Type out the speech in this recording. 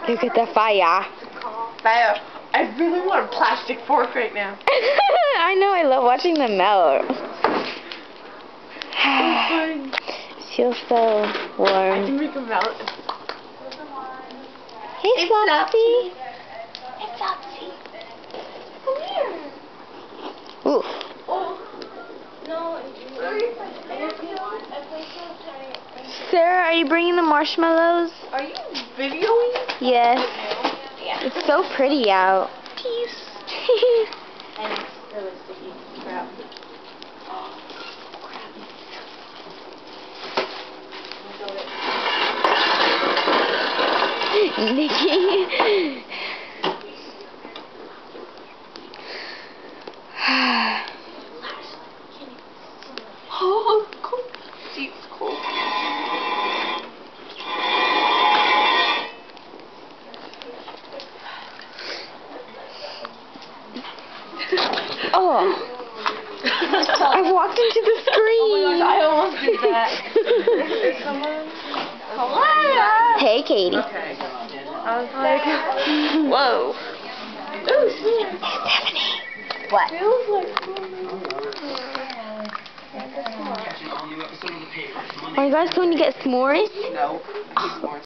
Look at the fire. Fire. I really want a plastic fork right now. I know, I love watching them melt. Feels so warm. I can make them melt. Hey, Flopsy. Hey, Flopsy. Come here. Ooh. Oh. No. Sarah, are you bringing the marshmallows? Are you videoing? Yes. Yeah. It's so pretty out. Peace. And it's really sticky. Crap. Nikki. Oh, cool. See, it's cool. Oh. I walked into the screen. Oh my gosh, I almost did that. Is someone? Hello? Hey, Katie. Okay. I was like, whoa. Oh, shit. Stephanie. What? Feels like Are you guys going to get s'mores? no.